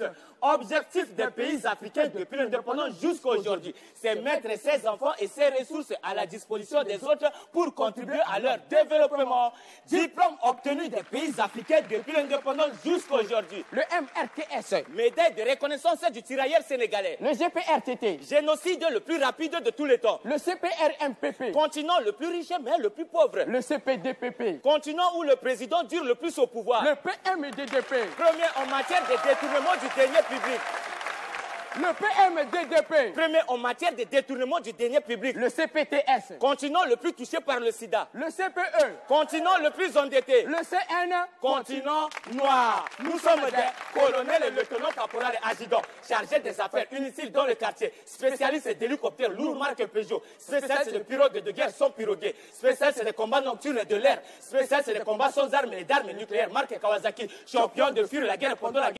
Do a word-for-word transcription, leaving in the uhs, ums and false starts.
Objectif des pays africains depuis l'indépendance jusqu'à aujourd'hui, c'est mettre ses enfants et ses ressources à la disposition des autres pour contribuer à leur développement. Diplôme obtenu des pays africains depuis l'indépendance jusqu'à aujourd'hui. Le M R T S. Médaille de reconnaissance du tirailleur sénégalais. Le G P R T T. Génocide le plus rapide de tous les temps. Le C P R M P P. Continent le plus riche mais le plus pauvre. Le C P D P P. Continent où le président dure le plus au pouvoir. Le P M D D P. Premier en matière de détournement du denier public. Le P M D D P. Premier en matière de détournement du denier public. Le C P T S. Continent le plus touché par le sida. Le C P E. Continent le plus endetté. Le C N. Continent noir. Nous sommes des colonels et lieutenants caporal adjudants chargés des affaires inutiles dans le quartier. Spécialistes d'hélicoptères lourds marque Peugeot. Spécialistes de pirogues de guerre sans pirogues. Spécialistes des combats nocturnes de l'air. Spécialistes des combats sans armes et d'armes nucléaires marque Kawasaki. Champion de fuir la guerre pendant la guerre.